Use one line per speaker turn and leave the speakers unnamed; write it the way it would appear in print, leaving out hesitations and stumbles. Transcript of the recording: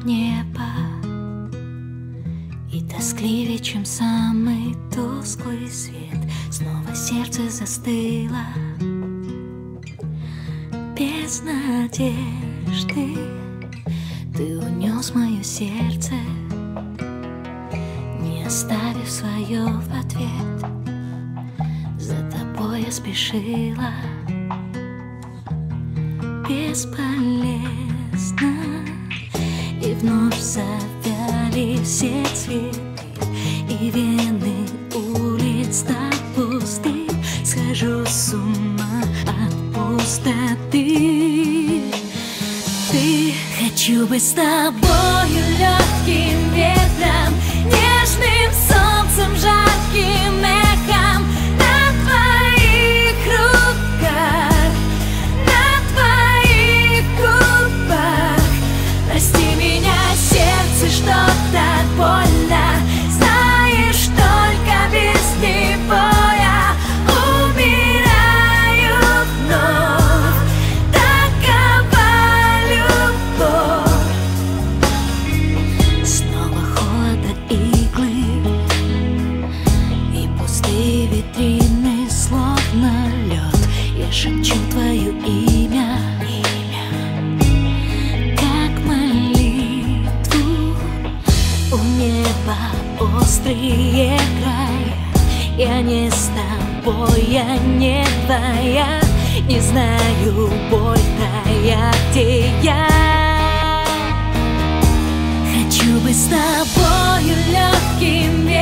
небо и тоскливее, чем самый тусклый свет. Снова сердце застыло без надежды. Ты унес мое сердце, не оставив свое в ответ. За тобой я спешила бесполезно, и вновь завяли все цветы, и вены улиц так пусты. Схожу с ума от пустоты. Хочу быть с тобою легким ветром, нежным солнцем, жарким эхом на твоих руках, на твоих губах. Прости меня, сердце, что так больно. Знаешь, только без него я умираю вновь. Такова любовь. Снова холода иглы и пустые витрины, словно лед. Я шепчу твое имя, как молитву. У неба острые края. Я не с тобой, я не твоя. Не знаю, боль тая, где я. Хочу быть с тобою легким